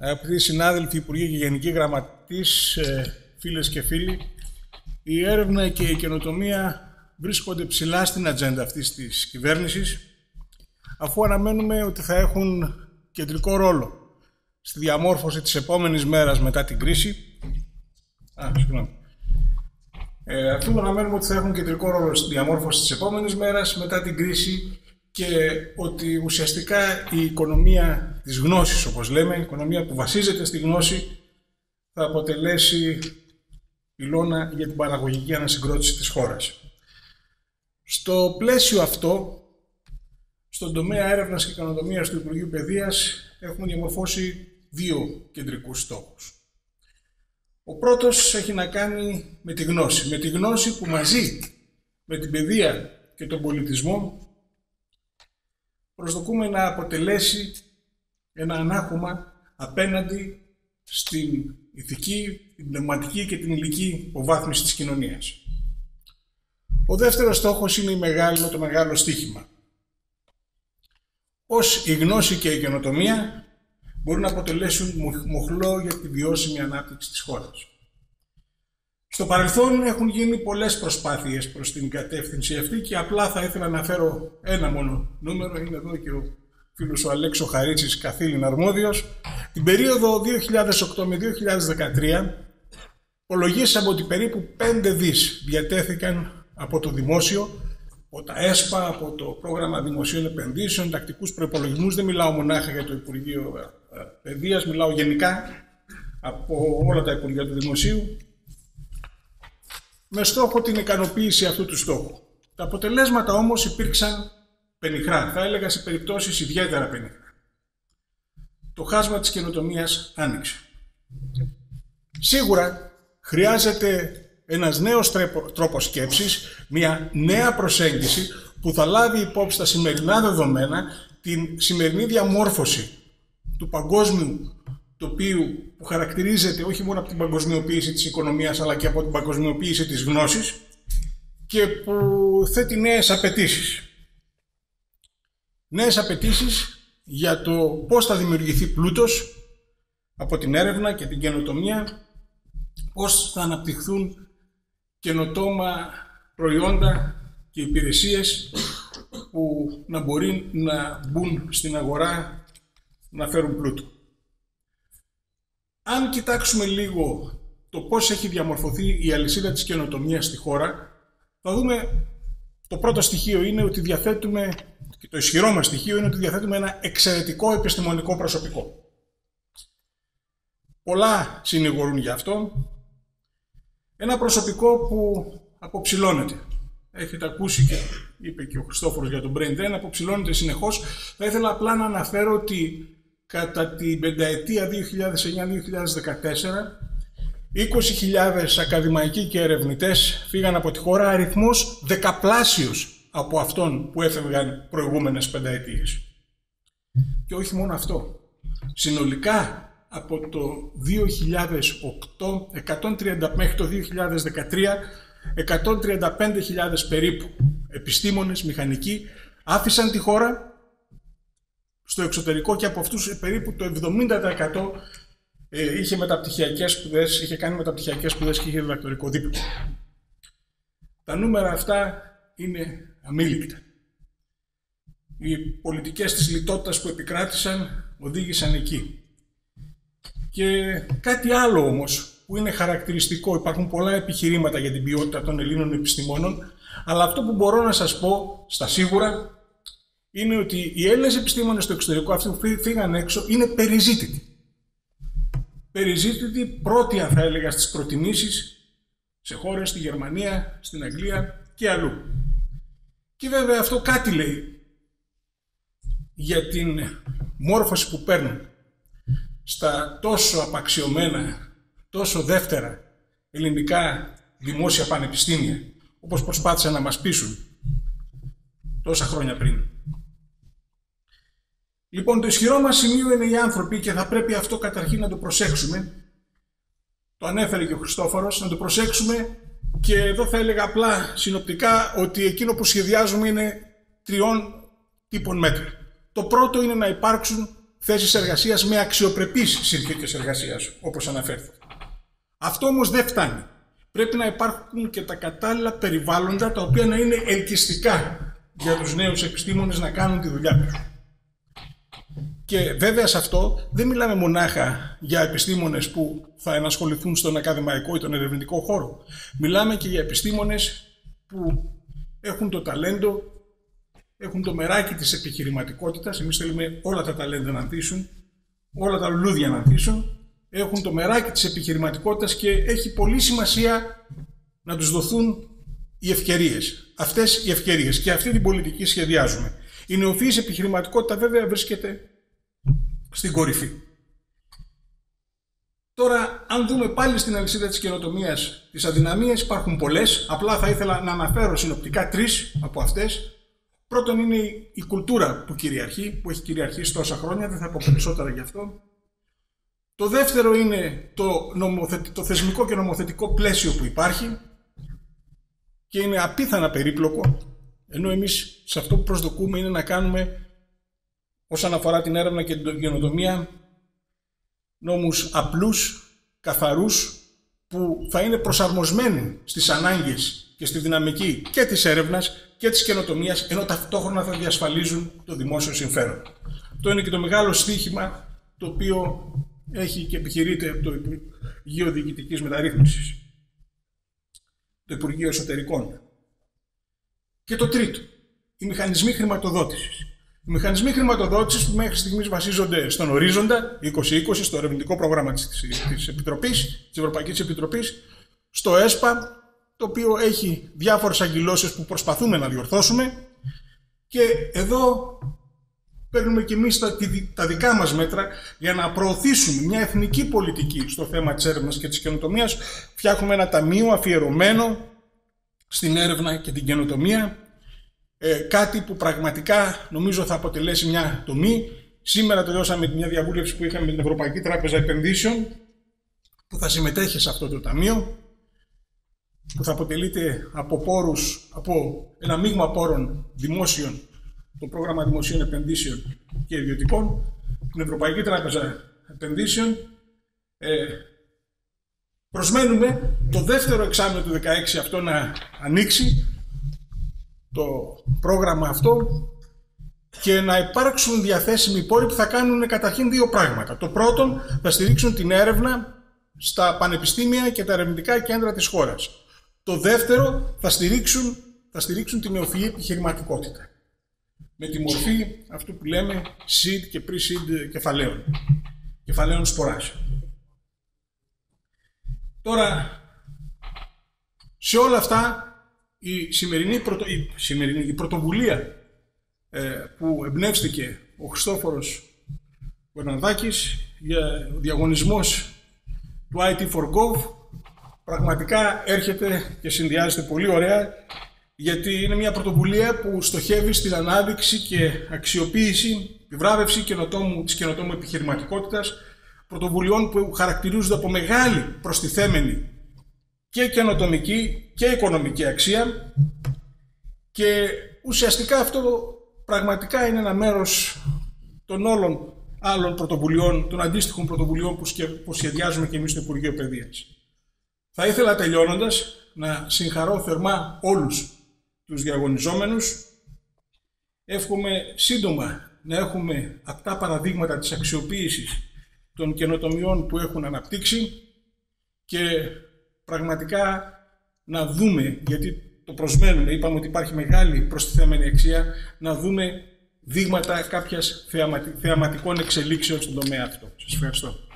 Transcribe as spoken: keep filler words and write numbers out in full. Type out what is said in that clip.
Αγαπητοί συνάδελφοι, Υπουργοί και Γενικοί Γραμματείς, φίλες και φίλοι, η έρευνα και η καινοτομία βρίσκονται ψηλά στην ατζέντα αυτής της κυβέρνησης, αφού αναμένουμε ότι θα έχουν κεντρικό ρόλο στη διαμόρφωση της επόμενης μέρας μετά την κρίση. Α, συγγνώμη. Ε, αφού αναμένουμε ότι θα έχουν κεντρικό ρόλο στη διαμόρφωση της επόμενης μέρας μετά την κρίση και ότι ουσιαστικά η οικονομία της γνώσης, όπως λέμε, η οικονομία που βασίζεται στη γνώση, θα αποτελέσει πυλώνα για την παραγωγική ανασυγκρότηση της χώρας. Στο πλαίσιο αυτό, στον τομέα έρευνας και καινοτομίας του Υπουργείου Παιδείας, έχουμε διαμορφώσει δύο κεντρικούς στόχους. Ο πρώτος έχει να κάνει με τη γνώση. Με τη γνώση που μαζί με την παιδεία και τον πολιτισμό προσδοκούμε να αποτελέσει ένα ανάχωμα απέναντι στην ηθική, την πνευματική και την υλική υποβάθμιση της κοινωνίας. Ο δεύτερος στόχος είναι η μεγάλη, το μεγάλο στοίχημα. Πώς η γνώση και η καινοτομία μπορούν να αποτελέσουν μοχλό για τη βιώσιμη ανάπτυξη της χώρας. Στο παρελθόν έχουν γίνει πολλές προσπάθειες προς την κατεύθυνση αυτή και απλά θα ήθελα να φέρω ένα μόνο νούμερο. Είναι εδώ και ο φίλος ο Αλέξο Χαρίτσης, καθήλυνα αρμόδιος. Την περίοδο δύο χιλιάδες οκτώ με δύο χιλιάδες δεκατρία υπολογίσαμε ότι περίπου πέντε δις διατέθηκαν από το δημόσιο, από τα ΕΣΠΑ, από το Πρόγραμμα Δημοσίων Επενδύσεων, τακτικούς προϋπολογισμούς. Δεν μιλάω μονάχα για το Υπουργείο Παιδείας, μιλάω γενικά από όλα τα Υπουργεία του Δημοσίου, με στόχο την ικανοποίηση αυτού του στόχου. Τα αποτελέσματα όμως υπήρξαν πενιχρά, θα έλεγα σε περιπτώσεις ιδιαίτερα πενιχρά. Το χάσμα της καινοτομίας άνοιξε. Σίγουρα χρειάζεται ένας νέος τρόπος σκέψης, μια νέα προσέγγιση που θα λάβει υπόψη τα σημερινά δεδομένα, την σημερινή διαμόρφωση του παγκόσμιου τοπίου που χαρακτηρίζεται όχι μόνο από την παγκοσμιοποίηση της οικονομίας αλλά και από την παγκοσμιοποίηση της γνώσης και που θέτει νέες απαιτήσεις. Νέες απαιτήσεις για το πώς θα δημιουργηθεί πλούτος από την έρευνα και την καινοτομία, πώς θα αναπτυχθούν καινοτόμα προϊόντα και υπηρεσίες που να μπορεί να μπουν στην αγορά, να φέρουν πλούτο. Αν κοιτάξουμε λίγο το πώς έχει διαμορφωθεί η αλυσίδα της καινοτομίας στη χώρα, θα δούμε το πρώτο στοιχείο είναι ότι διαθέτουμε, και το ισχυρό μας στοιχείο είναι ότι διαθέτουμε ένα εξαιρετικό επιστημονικό προσωπικό. Πολλά συνηγορούν γι' αυτό. Ένα προσωπικό που αποψηλώνεται. Έχετε ακούσει και είπε και ο Χριστόφορος για τον Brain Drain, αποψηλώνεται συνεχώς. Θα ήθελα απλά να αναφέρω ότι κατά την πενταετία δύο χιλιάδες εννιά με δύο χιλιάδες δεκατέσσερα, είκοσι χιλιάδες ακαδημαϊκοί και ερευνητές φύγαν από τη χώρα, αριθμός δεκαπλάσιος από αυτόν που έφευγαν προηγούμενες πενταετίες. Και όχι μόνο αυτό. Συνολικά από το δύο χιλιάδες οκτώ εκατόν τριάντα, μέχρι το δύο χιλιάδες δεκατρία, εκατόν τριάντα πέντε χιλιάδες περίπου επιστήμονες, μηχανικοί άφησαν τη χώρα στο εξωτερικό και από αυτούς περίπου το εβδομήντα τοις εκατό ε, είχε μεταπτυχιακές σπουδές, είχε κάνει μεταπτυχιακές σπουδές και είχε διδακτορικό δίπλωμα. Τα νούμερα αυτά είναι αμήλικτα. Οι πολιτικές της λιτότητας που επικράτησαν οδήγησαν εκεί. Και κάτι άλλο όμως που είναι χαρακτηριστικό, υπάρχουν πολλά επιχειρήματα για την ποιότητα των Ελλήνων επιστημόνων, αλλά αυτό που μπορώ να σας πω στα σίγουρα είναι ότι οι Έλληνες επιστήμονες στο εξωτερικό, αυτοί που φύγαν έξω, είναι περιζήτητοι. Περιζήτητοι πρώτοι, αν θα έλεγα, στις προτιμήσεις σε χώρες, στη Γερμανία, στην Αγγλία και αλλού. Και βέβαια αυτό κάτι λέει για την μόρφωση που παίρνουν στα τόσο απαξιωμένα, τόσο δεύτερα ελληνικά δημόσια πανεπιστήμια, όπως προσπάθησαν να μας πείσουν τόσα χρόνια πριν. Λοιπόν, το ισχυρό μας σημείο είναι οι άνθρωποι και θα πρέπει αυτό καταρχήν να το προσέξουμε. Το ανέφερε και ο Χριστόφορος, να το προσέξουμε και εδώ θα έλεγα απλά συνοπτικά ότι εκείνο που σχεδιάζουμε είναι τριών τύπων μέτρα. Το πρώτο είναι να υπάρξουν θέσεις εργασίας με αξιοπρεπείς συνθήκες εργασίας, όπως αναφέρθηκε. Αυτό όμως δεν φτάνει. Πρέπει να υπάρχουν και τα κατάλληλα περιβάλλοντα, τα οποία να είναι ελκυστικά για τους νέους επιστήμονες να κάνουν τη δουλειά τους. Και βέβαια σε αυτό δεν μιλάμε μονάχα για επιστήμονες που θα ενασχοληθούν στον ακαδημαϊκό ή τον ερευνητικό χώρο. Μιλάμε και για επιστήμονες που έχουν το ταλέντο, έχουν το μεράκι της επιχειρηματικότητας. Εμείς θέλουμε όλα τα ταλέντα να ανθίσουν, όλα τα λουλούδια να ανθίσουν. Έχουν το μεράκι της επιχειρηματικότητας και έχει πολύ σημασία να τους δοθούν οι ευκαιρίες. Αυτές οι ευκαιρίες και αυτή την πολιτική σχεδιάζουμε. Η νεοφυής επιχειρηματικότητα βέβαια βρίσκεται στην κορυφή. Τώρα, αν δούμε πάλι στην αλυσίδα της καινοτομίας τις αδυναμίες, υπάρχουν πολλές. Απλά θα ήθελα να αναφέρω συνοπτικά τρεις από αυτές. Πρώτον είναι η κουλτούρα που κυριαρχεί, που έχει κυριαρχήσει τόσα χρόνια, δεν θα πω περισσότερα γι' αυτό. Το δεύτερο είναι το, νομοθετη... το θεσμικό και νομοθετικό πλαίσιο που υπάρχει και είναι απίθανα περίπλοκο, ενώ εμείς σε αυτό που προσδοκούμε είναι να κάνουμε, όσον αφορά την έρευνα και την καινοτομία, νόμους απλούς, καθαρούς, που θα είναι προσαρμοσμένοι στις ανάγκες και στη δυναμική και της έρευνας και της καινοτομίας, ενώ ταυτόχρονα θα διασφαλίζουν το δημόσιο συμφέρον. Αυτό είναι και το μεγάλο στοίχημα το οποίο έχει και επιχειρείται από το Υπουργείο Διοικητικής Μεταρρύθμισης, το Υπουργείο Εσωτερικών. Και το τρίτο, οι μηχανισμοί χρηματοδότησης. Οι μηχανισμοί χρηματοδότησης που μέχρι στιγμής βασίζονται στον ορίζοντα είκοσι είκοσι, στο ερευνητικό πρόγραμμα της, της, Επιτροπής, της Ευρωπαϊκής Επιτροπής, στο ΕΣΠΑ, το οποίο έχει διάφορες αγκυλώσεις που προσπαθούμε να διορθώσουμε, και εδώ παίρνουμε και εμείς τα, τα δικά μας μέτρα για να προωθήσουμε μια εθνική πολιτική στο θέμα της έρευνας και της καινοτομίας. Φτιάχνουμε ένα ταμείο αφιερωμένο στην έρευνα και την καινοτομία, ε, κάτι που πραγματικά νομίζω θα αποτελέσει μια τομή. Σήμερα τελειώσαμε μια διαβούλευση που είχαμε με την Ευρωπαϊκή Τράπεζα Επενδύσεων, που θα συμμετέχει σε αυτό το ταμείο, που θα αποτελείται από πόρους, από ένα μείγμα πόρων δημόσιων, το πρόγραμμα δημοσίων επενδύσεων και ιδιωτικών, την Ευρωπαϊκή Τράπεζα Επενδύσεων. Ε, προσμένουμε το δεύτερο εξάμηνο του δύο χιλιάδες δεκαέξι αυτό να ανοίξει, το πρόγραμμα αυτό, και να υπάρξουν διαθέσιμοι πόροι που θα κάνουν καταρχήν δύο πράγματα. Το πρώτο, θα στηρίξουν την έρευνα στα πανεπιστήμια και τα ερευνητικά κέντρα της χώρας. Το δεύτερο, θα στηρίξουν, θα στηρίξουν την νεοφυή επιχειρηματικότητα, με τη μορφή αυτού που λέμε seed και pre-seed κεφαλαίων, κεφαλαίων σποράς. Τώρα, σε όλα αυτά, η σημερινή, πρωτο, η, σημερινή, η πρωτοβουλία ε, που εμπνεύστηκε ο Χριστόφορος Βερνανδάκης για ο διαγωνισμός του άι τι φορ γκοβ, πραγματικά έρχεται και συνδυάζεται πολύ ωραία, γιατί είναι μια πρωτοβουλία που στοχεύει στην ανάδειξη και αξιοποίηση, επιβράβευση καινοτόμου, της καινοτόμου επιχειρηματικότητας, πρωτοβουλειών που χαρακτηρίζονται από μεγάλη προστιθέμενη και καινοτομική και οικονομική αξία, και ουσιαστικά αυτό πραγματικά είναι ένα μέρος των όλων άλλων πρωτοβουλειών, των αντίστοιχων πρωτοβουλειών που σχεδιάζουμε και εμείς στο Υπουργείο Παιδείας. Θα ήθελα τελειώνοντας να συγχαρώ θερμά όλους τους διαγωνιζόμενους. Εύχομαι σύντομα να έχουμε αυτά παραδείγματα της αξιοποίησης των καινοτομιών που έχουν αναπτύξει, και πραγματικά να δούμε, γιατί το προσμένουμε, είπαμε ότι υπάρχει μεγάλη προστιθέμενη αξία, να δούμε δείγματα κάποιας θεαματικών εξελίξεων στον τομέα αυτό. Σας ευχαριστώ.